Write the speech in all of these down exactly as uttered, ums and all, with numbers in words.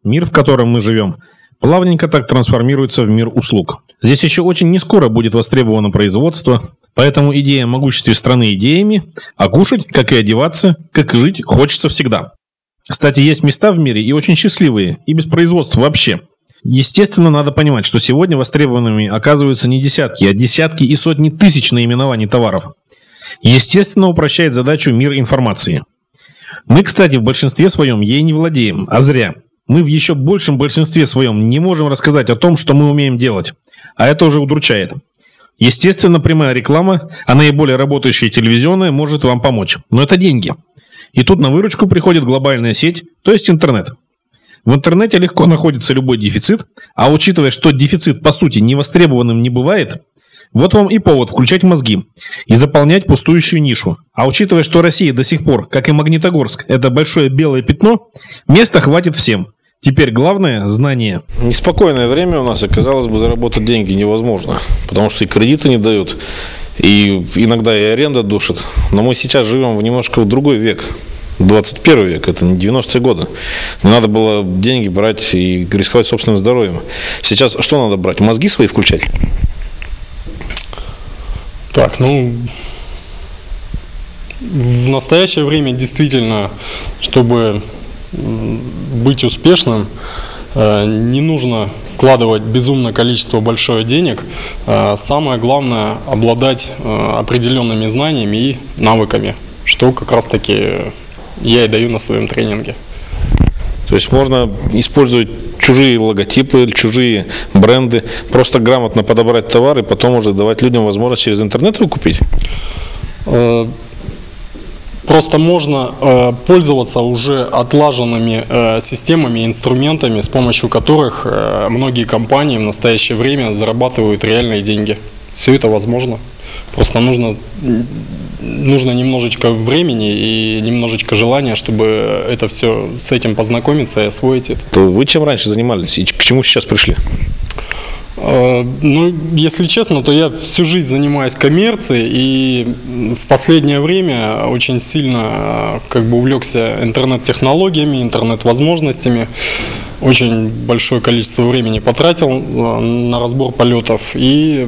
Мир, в котором мы живем, плавненько так трансформируется в мир услуг. Здесь еще очень нескоро будет востребовано производство, поэтому идея о могуществе страны идеями, а кушать, как и одеваться, как и жить хочется всегда. Кстати, есть места в мире и очень счастливые, и без производства вообще. Естественно, надо понимать, что сегодня востребованными оказываются не десятки, а десятки и сотни тысяч наименований товаров. Естественно, упрощает задачу мир информации. Мы, кстати, в большинстве своем ей не владеем, а зря. Мы в еще большем большинстве своем не можем рассказать о том, что мы умеем делать. А это уже удручает. Естественно, прямая реклама, а наиболее работающая телевизионная, может вам помочь. Но это деньги. И тут на выручку приходит глобальная сеть, то есть интернет. В интернете легко находится любой дефицит, а учитывая, что дефицит по сути невостребованным не бывает, вот вам и повод включать мозги и заполнять пустующую нишу. А учитывая, что Россия до сих пор, как и Магнитогорск, это большое белое пятно, места хватит всем. Теперь главное – знание. Неспокойное время у нас, и, казалось бы, заработать деньги невозможно, потому что и кредиты не дают, и иногда и аренда душит. Но мы сейчас живем в немножко в другой век. двадцать первый век, это не девяностые годы. Не надо было деньги брать и рисковать собственным здоровьем. Сейчас что надо брать? Мозги свои включать? Так, ну, в настоящее время действительно, чтобы быть успешным, не нужно вкладывать безумное количество большое денег. Самое главное – обладать определенными знаниями и навыками, что как раз-таки я и даю на своем тренинге. То есть можно использовать чужие логотипы, чужие бренды, просто грамотно подобрать товар и потом уже давать людям возможность через интернет его купить? Просто можно пользоваться уже отлаженными системами, инструментами, с помощью которых многие компании в настоящее время зарабатывают реальные деньги. Все это возможно. Просто нужно, нужно немножечко времени и немножечко желания, чтобы это все с этим познакомиться и освоить это. То вы чем раньше занимались и к чему сейчас пришли? Ну, если честно, то я всю жизнь занимаюсь коммерцией, и в последнее время очень сильно как бы увлекся интернет-технологиями, интернет-возможностями. Очень большое количество времени потратил на разбор полетов, и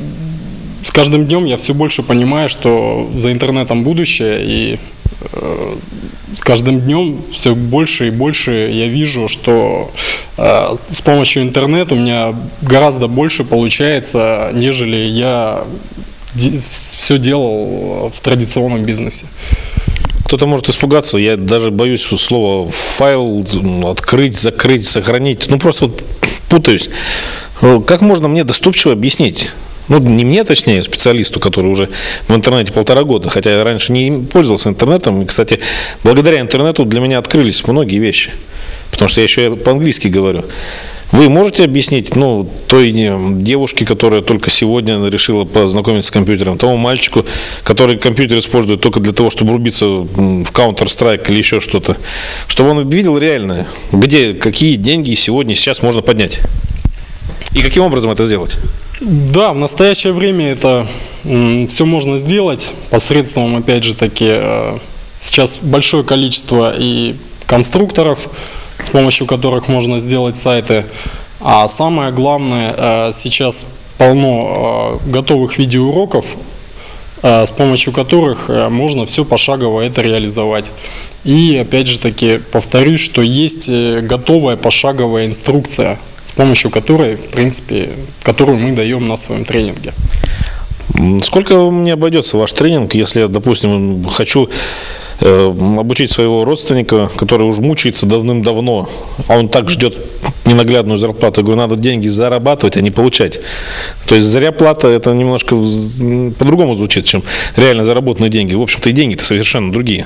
с каждым днем я все больше понимаю, что за интернетом будущее, и э, с каждым днем все больше и больше я вижу, что э, с помощью интернета у меня гораздо больше получается, нежели я де- все делал в традиционном бизнесе. Кто-то может испугаться, я даже боюсь слова файл открыть, закрыть, сохранить, ну просто вот путаюсь. Как можно мне доступчиво объяснить? Ну, не мне, точнее, специалисту, который уже в интернете полтора года, хотя я раньше не пользовался интернетом. И, кстати, благодаря интернету для меня открылись многие вещи, потому что я еще по-английски говорю. Вы можете объяснить, ну, той девушке, которая только сегодня решила познакомиться с компьютером, тому мальчику, который компьютер использует только для того, чтобы рубиться в Counter-Strike или еще что-то, чтобы он видел реально, где, какие деньги сегодня, сейчас можно поднять? И каким образом это сделать? Да, в настоящее время это м, все можно сделать посредством, опять же таки, э, сейчас большое количество и конструкторов, с помощью которых можно сделать сайты, а самое главное, э, сейчас полно э, готовых видеоуроков, э, с помощью которых э, можно все пошагово это реализовать. И опять же таки повторюсь, что есть э, готовая пошаговая инструкция, с помощью которой, в принципе, которую мы даем на своем тренинге. Сколько мне обойдется ваш тренинг, если я, допустим, хочу э, обучить своего родственника, который уже мучается давным-давно, а он так ждет ненаглядную зарплату? Я говорю, надо деньги зарабатывать, а не получать. То есть зря плата, это немножко по-другому звучит, чем реально заработанные деньги. В общем-то, и деньги-то совершенно другие.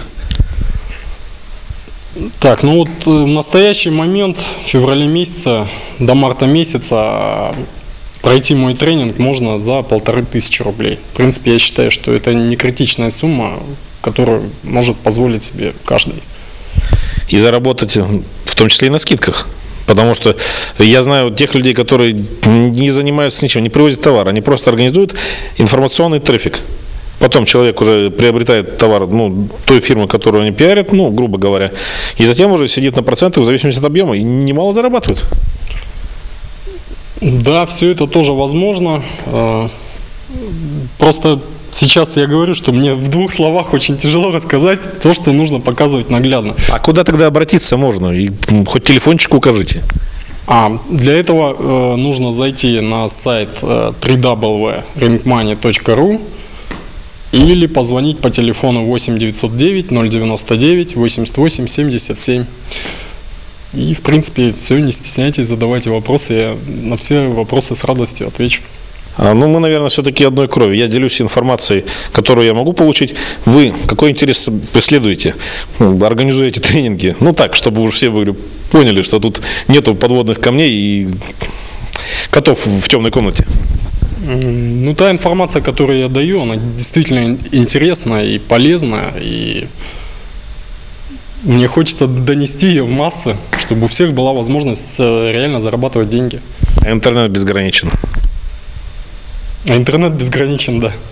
Так, ну вот в настоящий момент, в феврале месяца до марта месяца, пройти мой тренинг можно за полторы тысячи рублей. В принципе, я считаю, что это не критичная сумма, которую может позволить себе каждый. И заработать, в том числе и на скидках. Потому что я знаю тех людей, которые не занимаются ничем, не привозят товар, они просто организуют информационный трафик. потом человек уже приобретает товар, ну, той фирмы, которую они пиарят, ну, грубо говоря, и затем уже сидит на процентах в зависимости от объема и немало зарабатывает. Да, все это тоже возможно. Просто сейчас я говорю, что мне в двух словах очень тяжело рассказать то, что нужно показывать наглядно. А куда тогда обратиться можно? И хоть телефончик укажите. А, для этого э, нужно зайти на сайт э, дабл ю дабл ю дабл ю точка рингмани точка ру или позвонить по телефону восемь девятьсот девять ноль девяносто девять восемьдесят восемь семьдесят семь. И, в принципе, все, не стесняйтесь, задавайте вопросы, я на все вопросы с радостью отвечу. Ну, мы, наверное, все-таки одной крови. Я делюсь информацией, которую я могу получить. Вы какой интерес преследуете? Организуете тренинги? Ну, так, чтобы уже все были, поняли, что тут нету подводных камней и котов в темной комнате. Ну, та информация, которую я даю, она действительно интересная и полезная. И мне хочется донести ее в массы, чтобы у всех была возможность реально зарабатывать деньги. Интернет безграничен. А интернет безграничен, да.